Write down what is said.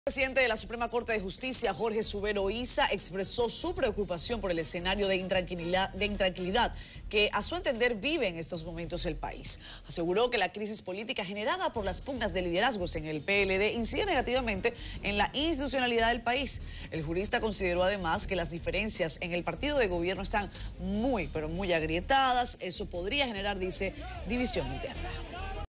El presidente de la Suprema Corte de Justicia, Jorge Subero Isa, expresó su preocupación por el escenario de intranquilidad que, a su entender, vive en estos momentos el país. Aseguró que la crisis política generada por las pugnas de liderazgos en el PLD incide negativamente en la institucionalidad del país. El jurista consideró además que las diferencias en el partido de gobierno están muy agrietadas. Eso podría generar, dice, división interna.